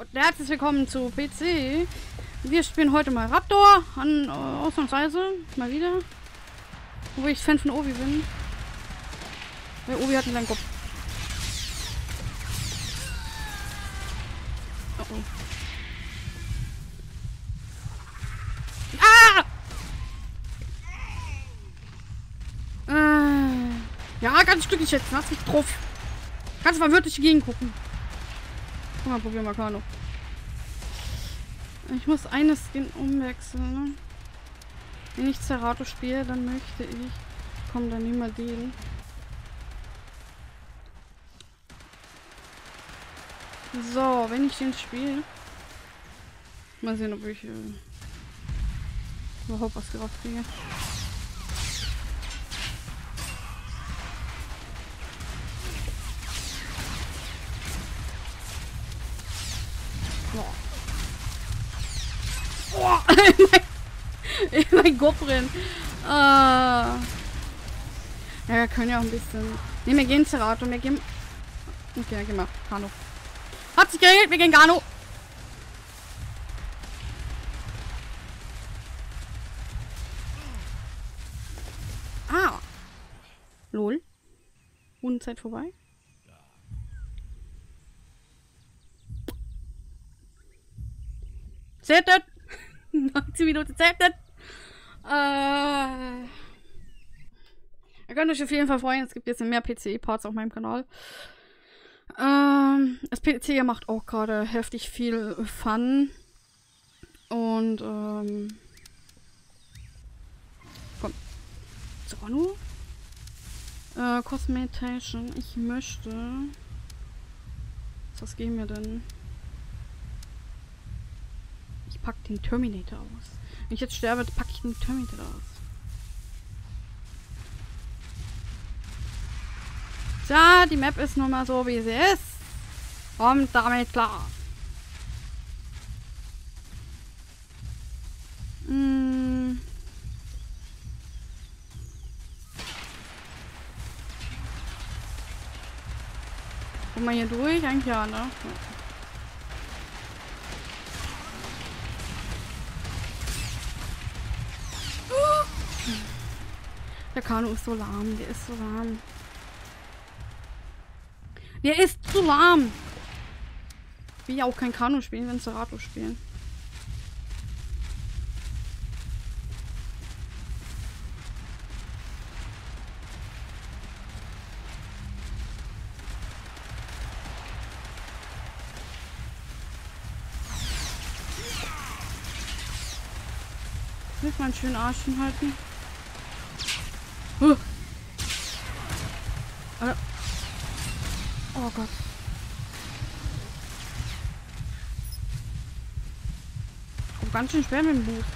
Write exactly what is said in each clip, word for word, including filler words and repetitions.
Und herzlich willkommen zu P C. Wir spielen heute mal Raptor. An, äh, ausnahmsweise. Mal wieder. Wo ich Fan von Obi bin. Weil Obi hat in seinem Kopf. Oh oh. Ah! Äh, ja, ganz glücklich jetzt. Lass mich drauf. Kannst du mal wirklich gegengucken. Guck mal, probieren wir Kano. Ich muss eine Skin umwechseln. Wenn ich Zerato spiele, dann möchte ich. Komm, dann nehmen wir den. So, wenn ich den spiele. Mal sehen, ob ich äh, überhaupt was drauf kriege. Boah. Boah. In mein Goprin. Äh. Ja, wir können ja auch ein bisschen. Ne, wir gehen Zerato, wir gehen. Okay, ja, gehen wir. Kano. Hat sich geregelt, wir gehen Kano. Ah. Lol. Rundenzeit vorbei. Zettet! neunzehn Minuten zettet! Äh. Ihr könnt euch auf jeden Fall freuen, es gibt jetzt mehr P C-Parts auf meinem Kanal. Ähm, das P C macht auch gerade heftig viel Fun. Und, ähm. Komm. Zorno? Äh, Cosmetation. Ich möchte. Was geben wir denn? Ich pack den Terminator aus. Wenn ich jetzt sterbe, packe ich den Terminator aus. Tja, die Map ist nun mal so, wie sie ist. Kommt damit klar. Hm. Kommen wir hier durch? Eigentlich ja, ne? Ja. Der Kano ist so lahm, der ist so lahm. Der ist zu lahm. Ich will ja auch kein Kano spielen, wenn Zerato spielen. Ich will mal einen schönen Arsch hinhalten. Uh. Alter. Oh Gott. Oh, ganz schön schwer mit dem Boost.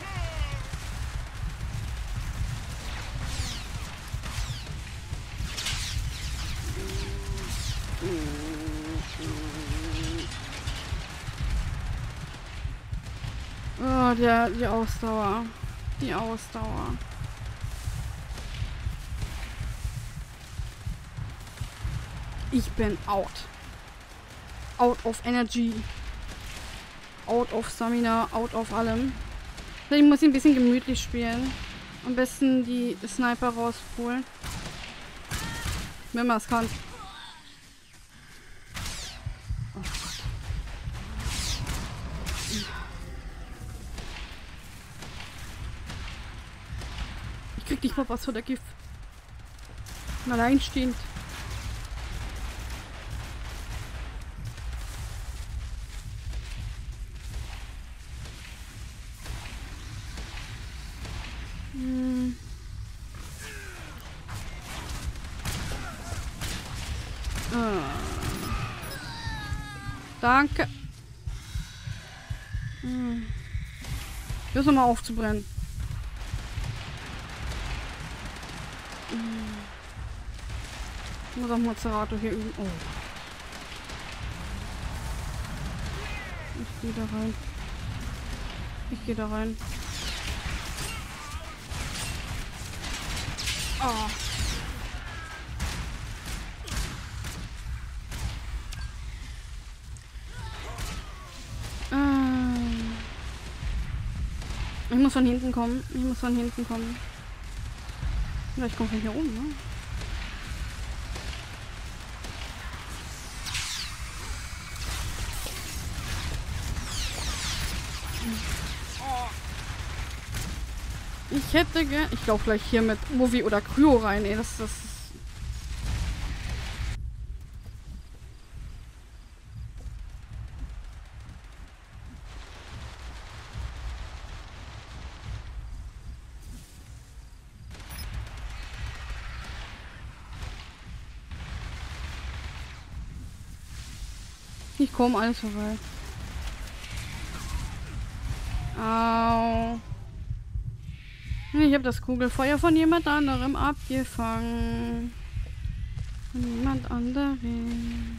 Oh, der, die Ausdauer. Die Ausdauer. Ich bin out. Out of energy. Out of Stamina. Out of allem. Ich muss ihn ein bisschen gemütlich spielen. Am besten die Sniper rausholen. Wenn man es kann. Oh Gott. Ich krieg nicht mal was von der Gift. Alleinstehend. Hm. Ah. Danke. Hm. Hör mal aufzubrennen. Hm. Ich muss auch mal Zerato hier üben. Oh. Ich gehe da rein. Ich gehe da rein. Oh. Ich muss von hinten kommen. Ich muss von hinten kommen. Ja, ich komme von hier oben, ne? Ich hätte gern... Ich laufe gleich hier mit Movi oder Kryo rein, ey. Das, das ist... Ich komme alles vorbei. Au. Ich habe das Kugelfeuer von jemand anderem abgefangen. Von jemand anderem.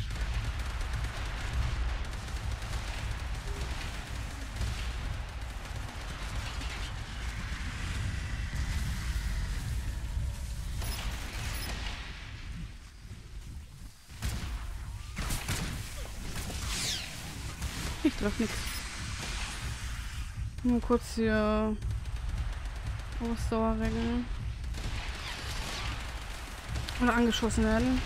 Ich treffe nichts. Nur kurz hier Ausdauer regeln. Oder angeschossen werden.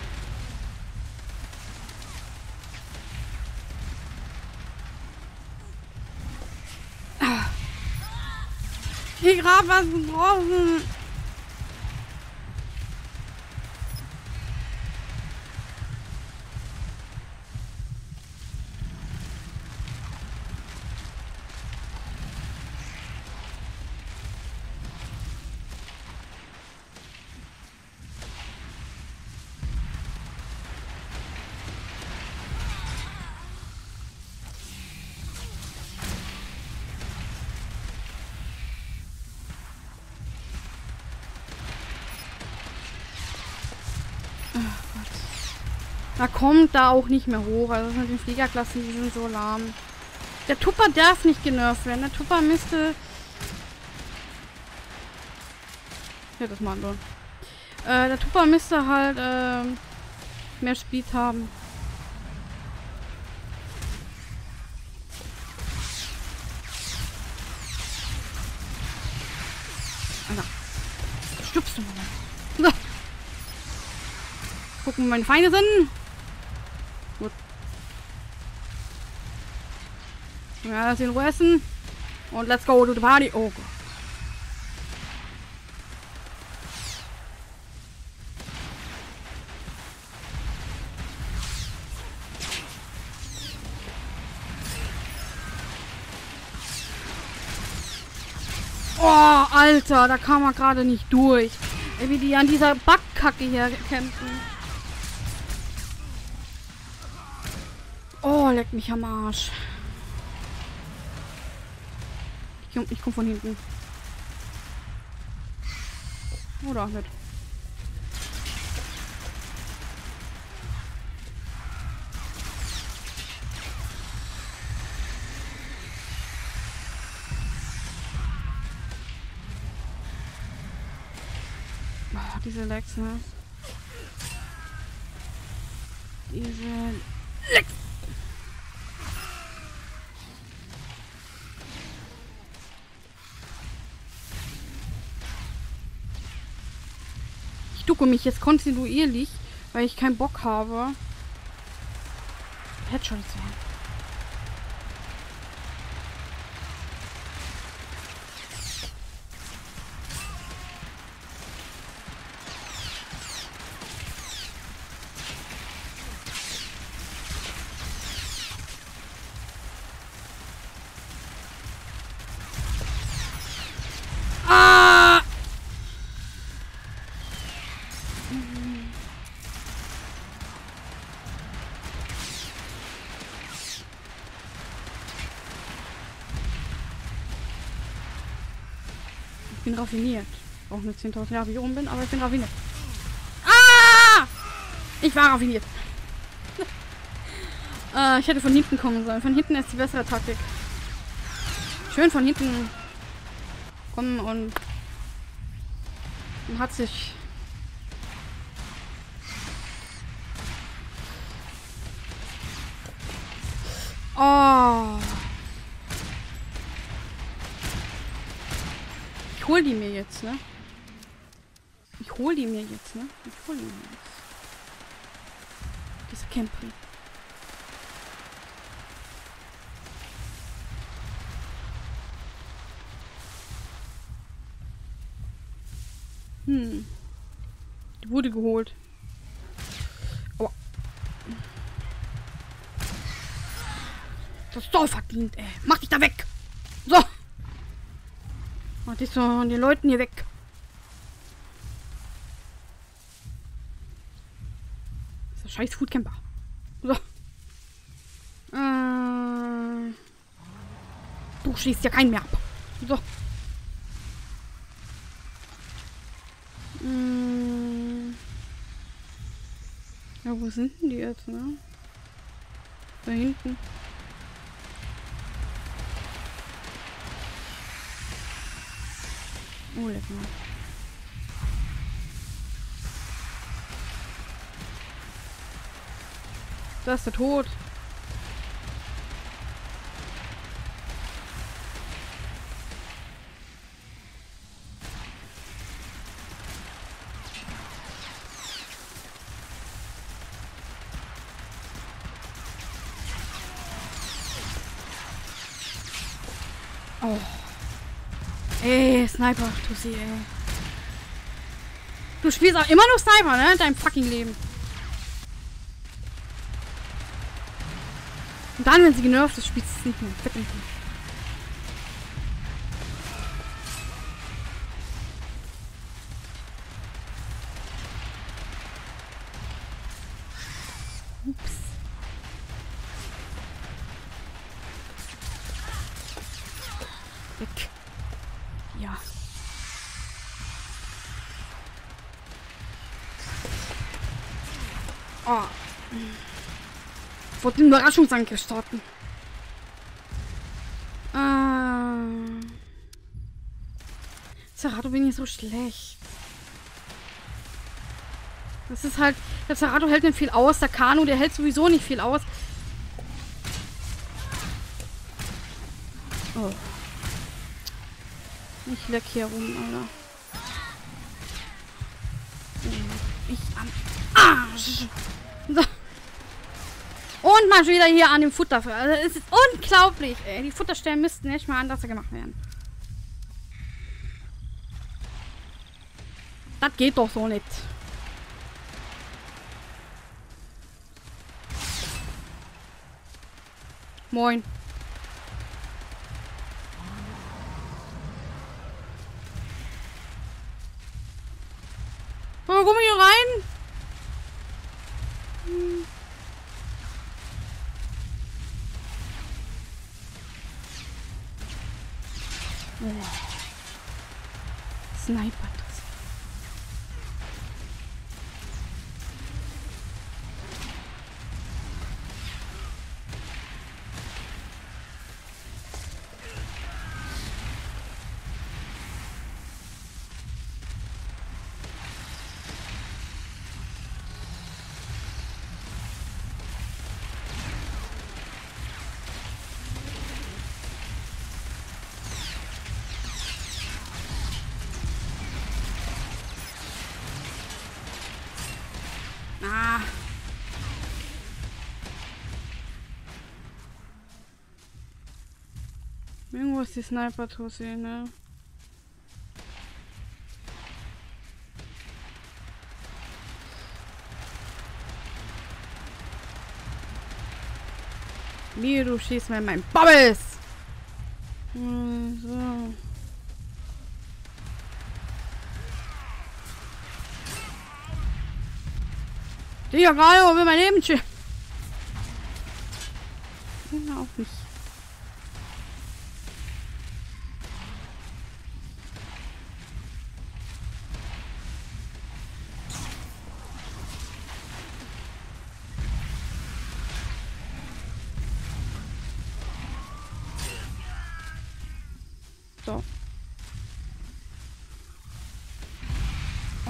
Ah. Ich hab was gebrochen. Da kommt da auch nicht mehr hoch. Also mit den Fliegerklassen, die sind so lahm. Der Tupper darf nicht genervt werden. Der Tupper müsste... Ja, das machen wir. Äh, der Tupper müsste halt äh, mehr Speed haben. Alter. Stirbst du mal. So. Gucken, wo meine Feinde sind. Gut. Ja, lass ihn in Ruhe essen. Und let's go to the party. Oh Gott. Oh, Alter, da kam er gerade nicht durch. Ey, wie die an dieser Backkacke hier kämpfen. Oh, leck mich am Arsch. Ich komm, ich komm von hinten. Oder mit. Oh, diese Lecks, ne? Diese Lecks. Ich ducke mich jetzt kontinuierlich, weil ich keinen Bock habe, Headshot zu haben. Ah! Ich bin raffiniert. Auch nur zehntausend Jahre, wie ich oben bin, aber ich bin raffiniert. Ah! Ich war raffiniert. äh, ich hätte von hinten kommen sollen. Von hinten ist die bessere Taktik. Schön von hinten kommen und man hat sich... Oh. Ich hol die mir jetzt, ne? Ich hol die mir jetzt, ne? Ich hol die mir jetzt. Diese Campery. Hm. Die wurde geholt. Aua. Das ist so verdient, ey. Mach dich da weg! So! Mach dich so an den Leuten hier weg. Das ist ein scheiß Foodcamper. So. Äh. Du schießt ja keinen mehr ab. So. Ja, wo sind denn die jetzt, ne? Da hinten. Oh, leck mal. Da ist der Tod. Oh. Ey, Sniper, tu sie, ey. Du spielst auch immer noch Sniper, ne? In deinem fucking Leben. Und dann, wenn sie genervt ist, spielst du es nicht mehr. Fick mich nicht. Ups. Weg. Ja. Oh. Ich wollte den Überraschungsangriff starten. Ähm. Zerato bin ich so schlecht. Das ist halt. Der Zerato hält nicht viel aus. Der Kano, der hält sowieso nicht viel aus. Oh. Ich leck hier rum, Alter. Ich am Arsch. So. Und mal wieder hier an dem Futter. Also es ist unglaublich, ey. Die Futterstellen müssten echt mal anders gemacht werden. Das geht doch so nicht. Moin. Oh, komm hier rein. Hm. Sniper. Ah. Irgendwo ist die Sniper-Tussi, ne? Wie du schießt mir mein Bubbles! Hm, so. Ja, gerade will mein Leben chillen. Hör auf mich. So. Oh.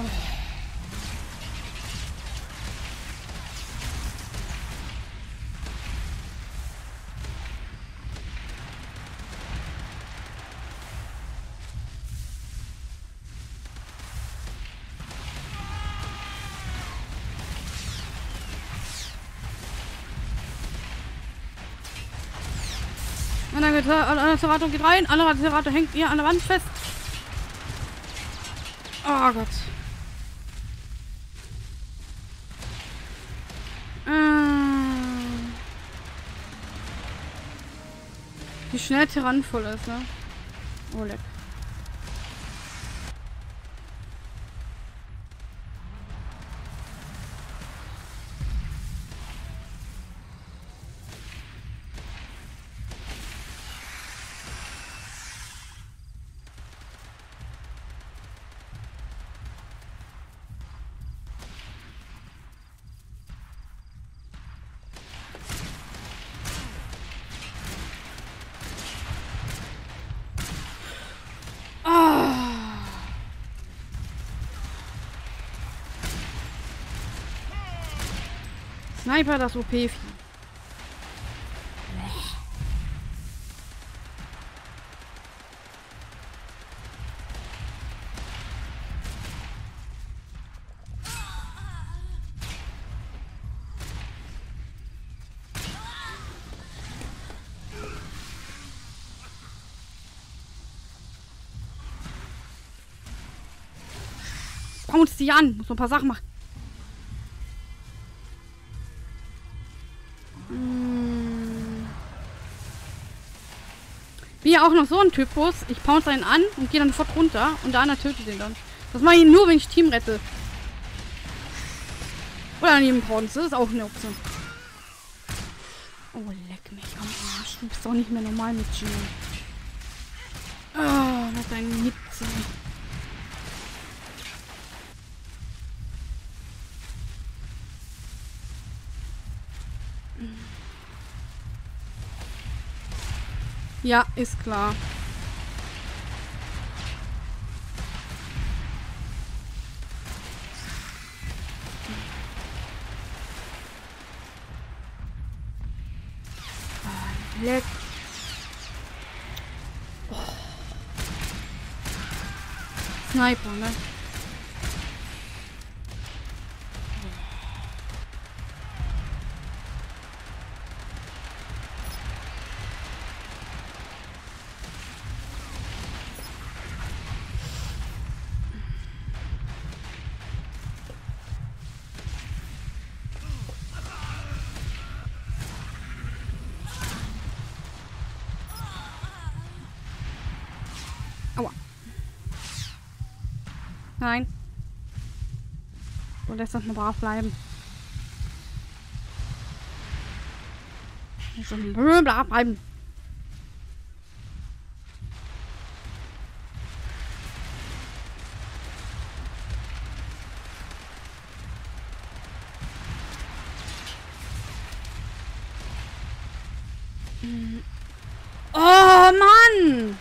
Anderer Zerator geht rein. Anderer Zerator hängt ihr an der Wand fest. Oh Gott. Wie schnell Tyrann voll ist, ne? Oh, leck. Sniper, das O P-Vieh. Schau uns die an. Muss noch ein paar Sachen machen. Bin ja auch noch so ein Typus. Ich pounce einen an und gehe dann sofort runter und der andere tötet den dann. Das mache ich nur, wenn ich Team rette. Oder an jedem Pounce. Das ist auch eine Option. Oh, leck mich am Arsch. Du bist doch nicht mehr normal mit Gino. Oh, mit deinen Nipse. Ja, ist klar. Oh, leck. Oh. Sniper, ne? Aua. Nein. Du lässt uns mal brav bleiben. Lässt uns mal brav bleiben. Oh Mann!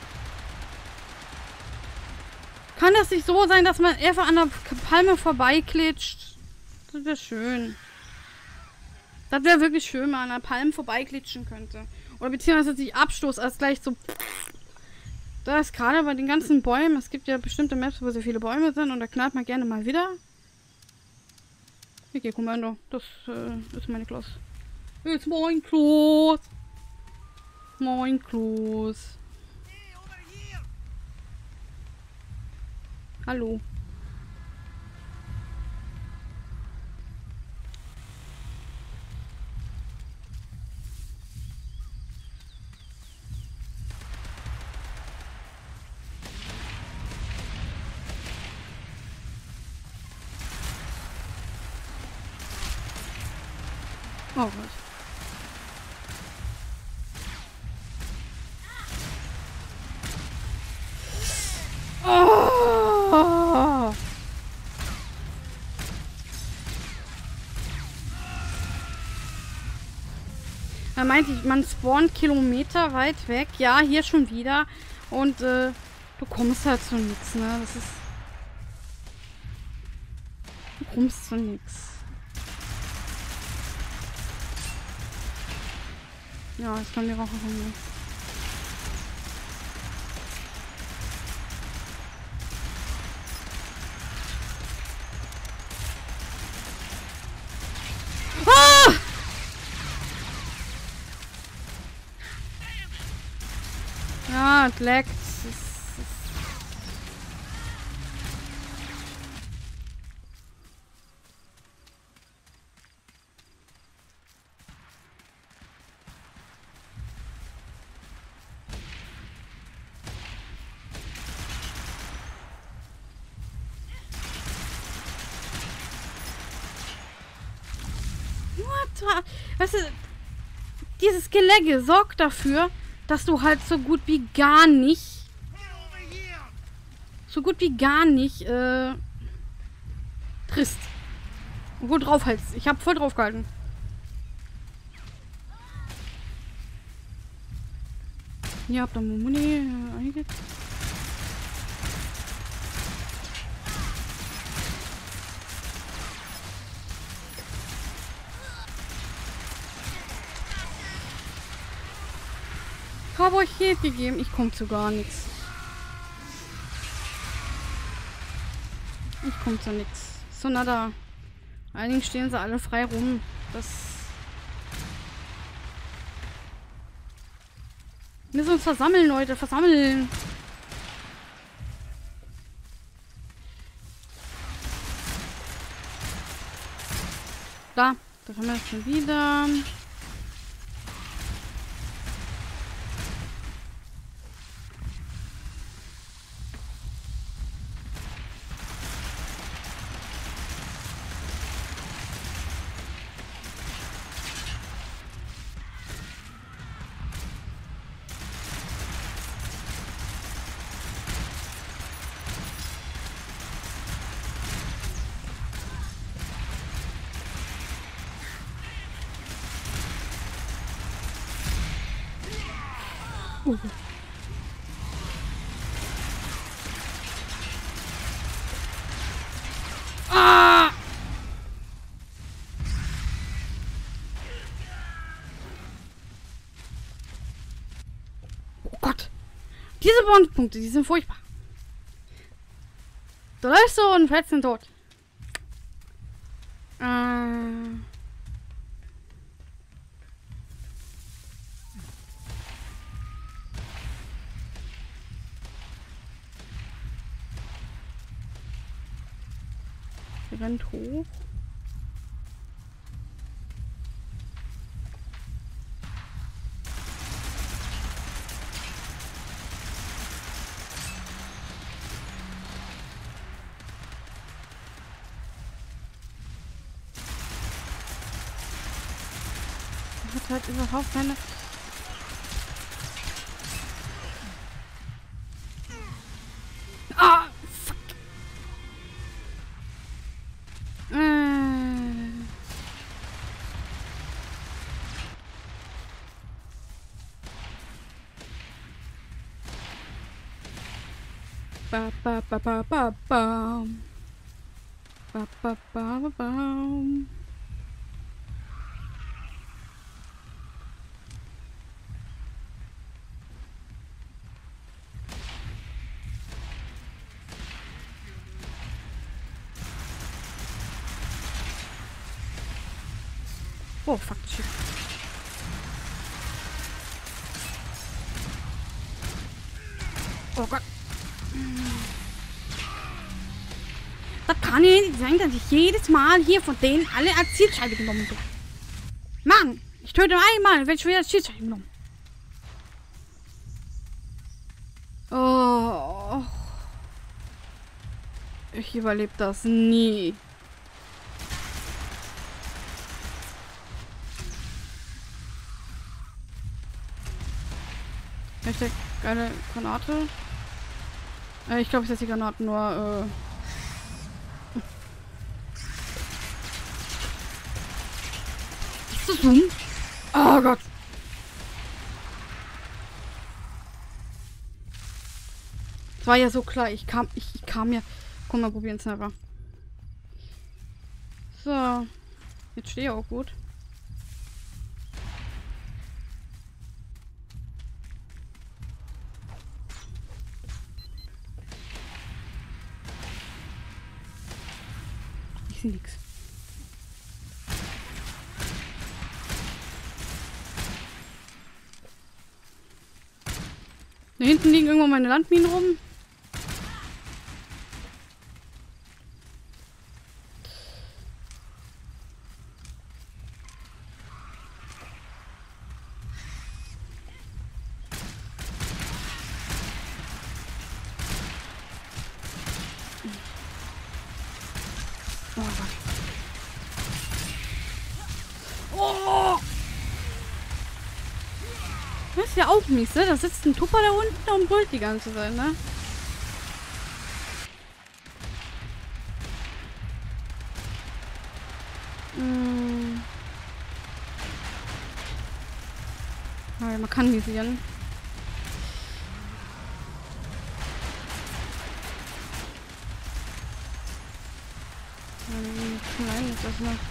Kann das nicht so sein, dass man einfach an der Palme vorbeiklitscht? Das wäre schön. Das wäre wirklich schön, wenn man an der Palme vorbeiklitschen könnte. Oder beziehungsweise sich Abstoß als gleich so... Da ist gerade bei den ganzen Bäumen, es gibt ja bestimmte Maps, wo sehr viele Bäume sind und da knallt man gerne mal wieder. Okay, Kommando. Das äh, ist meine Klasse. Ist mein Klos. Mein Klos. Hallo. Oh Gott. Oh! Da meinte ich, man spawnt Kilometer weit weg. Ja, hier schon wieder. Und äh, du kommst halt zu nichts, ne? Das ist... Du kommst zu nichts. Ja, jetzt kann die Woche kommen. Ja, es leckt. Es ist- What? Weißt du, dieses Gelegge sorgt dafür, dass du halt so gut wie gar nicht, so gut wie gar nicht, äh, triffst. Und gut draufhältst. Ich hab voll drauf gehalten. Ihr habt da Muni, äh, einige. Ich habe euch Hilfe gegeben. Ich komme zu gar nichts. Ich komme zu nichts. So nada. Einigen stehen sie alle frei rum. Das. Wir müssen uns versammeln, Leute. Versammeln. Da. Da haben wir es schon wieder. Uh. Ah! Oh Gott. Diese Bondpunkte, die sind furchtbar. Du läufst so und fällst den tot. Äh. Rennt hoch. Er hat halt überhaupt keine... Ah! Fuck! Äh. Ba ba ba ba ba bam. Ba ba ba ba bam. Oh, fuck, shit. Oh Gott. Das kann ja nicht sein, dass ich jedes Mal hier von denen alle als Zielscheibe genommen bin. Mann, ich töte einmal, werde ich wieder als Zielscheibe genommen. Oh. Ich überlebe das nie. Hashtag geile Granate. Äh, ich glaube, ich setze die Granaten nur, äh... Ist das dumm? Oh Gott. Das war ja so klar. Ich kam, ich, ich kam ja... Komm, mal probieren es einfach. So. Jetzt stehe ich auch gut. Ich sehe nichts. Da hinten liegen irgendwo meine Landminen rum. Oh Gott. Oh! Das ist ja auch mies, ne? Da sitzt ein Tupper da unten und brüllt die ganze Zeit, ne? Hm. Ah, man kann visieren. Nein, das ist noch.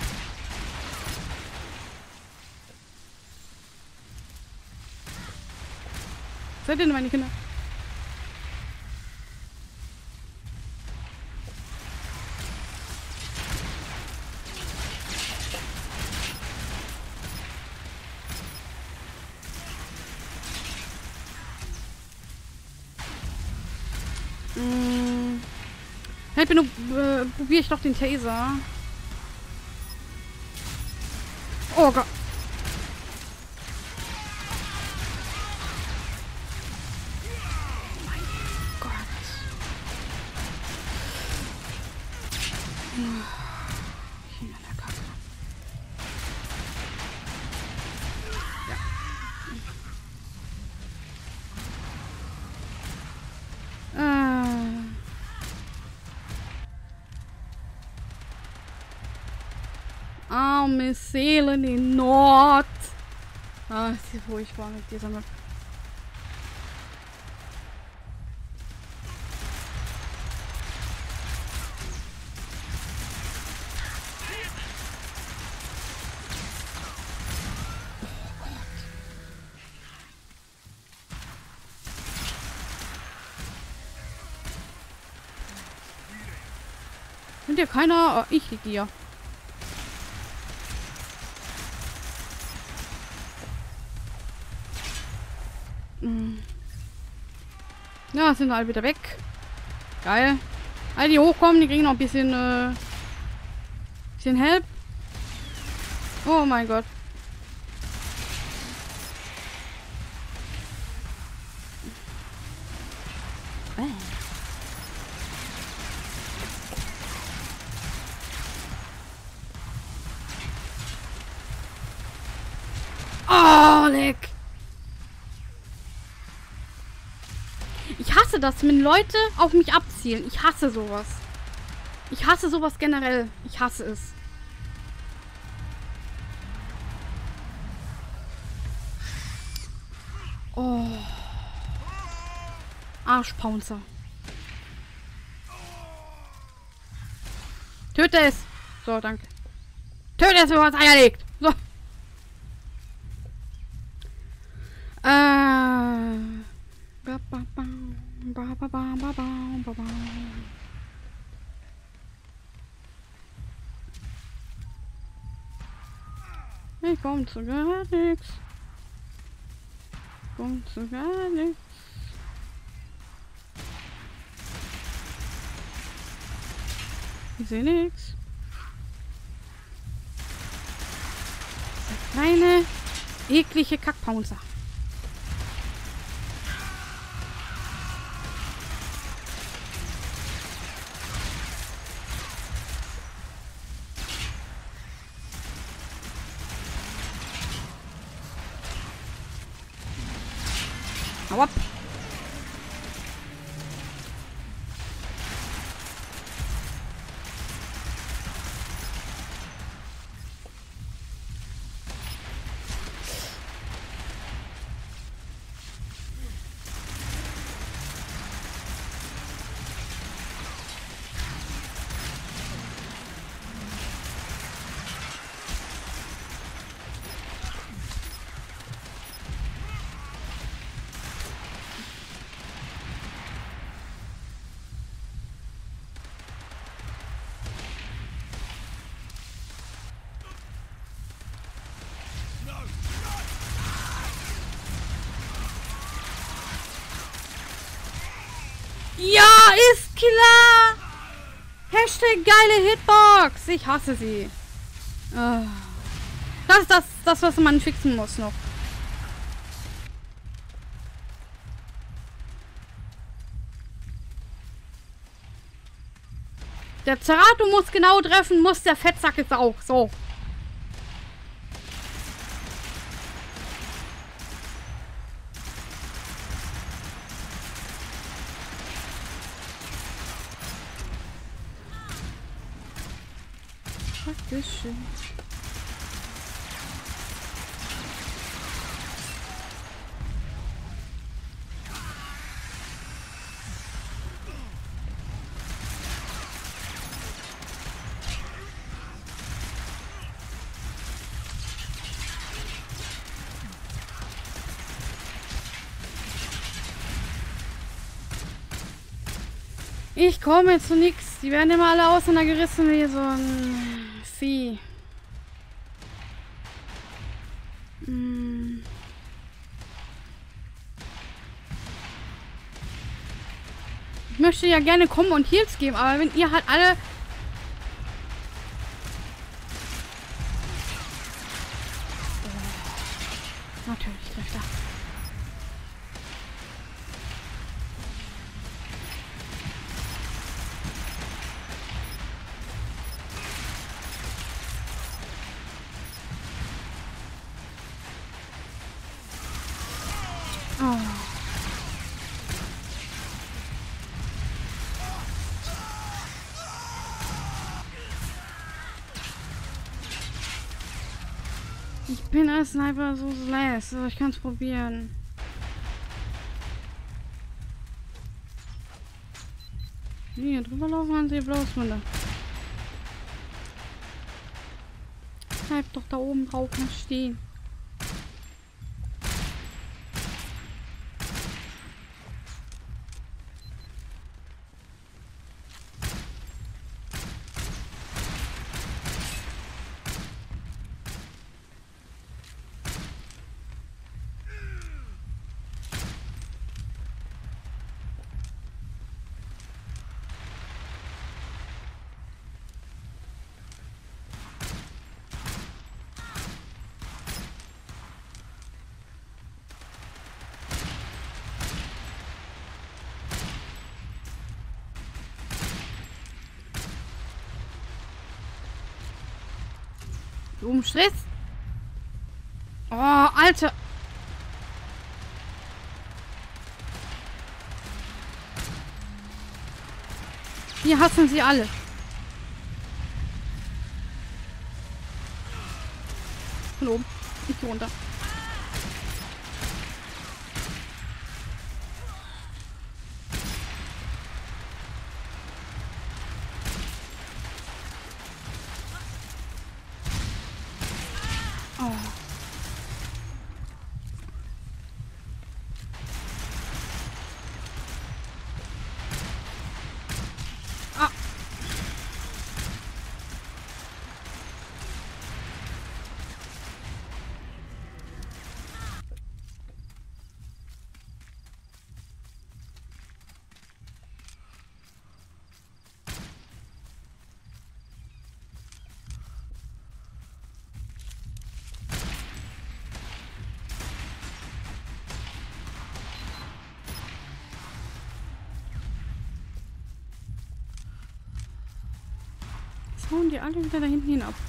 Seid ihr denn meine Kinder? Hm. Halt mir nur, äh, probiere ich doch den Taser. Oh Gott. Mein Gott. Ich bin an der Kacke. Ja. Äh. Arme Seelen in Nord. Ah, ist hier furchtbar mit dieser Map. Sind ja keiner. Oh, ich liege hier. Ja, sind alle wieder weg. Geil. Alle, die hochkommen, die kriegen noch ein bisschen, äh, bisschen Help. Oh mein Gott. Oh, leck. Ich hasse das, wenn Leute auf mich abzielen. Ich hasse sowas. Ich hasse sowas generell. Ich hasse es. Oh. Arschpounzer. Töte es. So, danke. Töte es, bevor es Eier legt. So. Äh. Ba, ba, ba, ba, ba, ba, ba, ba, ba. Ich komm zu gar nichts. Komm zu gar nichts. Ich sehe nichts. Kleine, eklige Kackpounzer. Hau ab. Ja, ist klar! Hashtag geile Hitbox! Ich hasse sie. Oh. Das ist das, das, was man fixen muss noch. Der Zerato muss genau treffen, muss der Fettsack jetzt auch. So. Dankeschön. Ich komme zu nix. Die werden immer alle auseinandergerissen wie so ein Vieh. Hm. Ich möchte ja gerne kommen und Heals geben, aber wenn ihr halt alle... Oh. Natürlich trifft er. Oh. Ich bin als Sniper so slash, aber ich kann es probieren. Hier drüber laufen an sie bloß runter. Bleib doch da oben drauf noch stehen. Du um Stress? Oh, Alter. Hier hassen sie alle. Von oben. Ich geh runter. Oh. Ah. Jetzt hauen die alle wieder da hinten hin ab.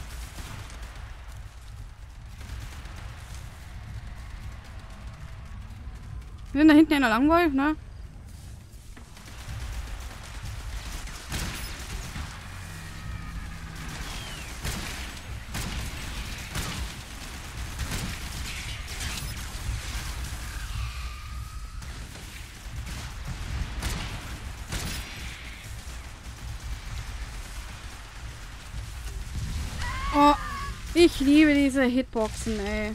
Wenn da hinten einer langläuft, ne? Oh, ich liebe diese Hitboxen, ey.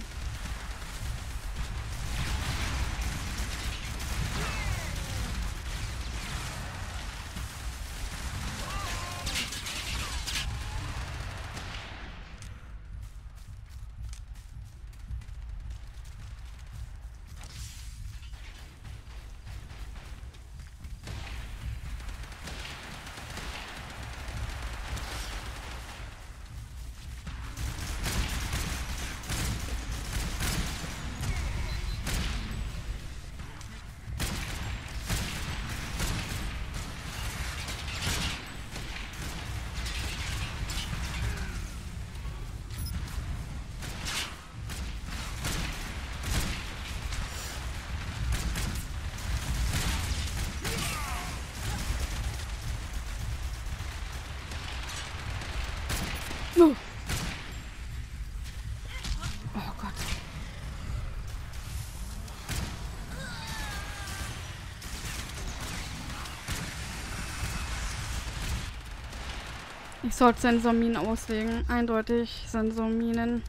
Ich sollte Sensorminen auslegen. Eindeutig Sensorminen.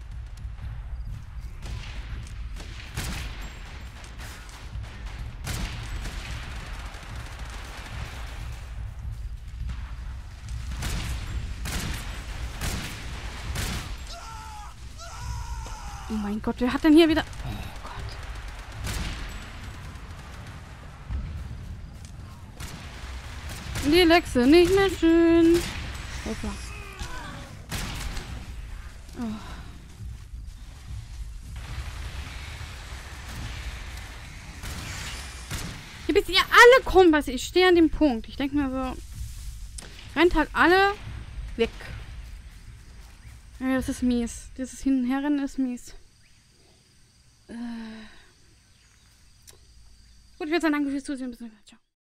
Oh mein Gott, wer hat denn hier wieder... Oh Gott. Die Lexe, nicht mehr schön. Hoppla. Oh. Hier bis ihr alle kommt, was ich stehe an dem Punkt. Ich denke mir so... Rennt halt alle weg. Ja, das ist mies. Dieses Hin- und Herrennen ist mies. Äh. Gut, ich würde sagen, danke fürs Zusehen. Bis dann. Ciao.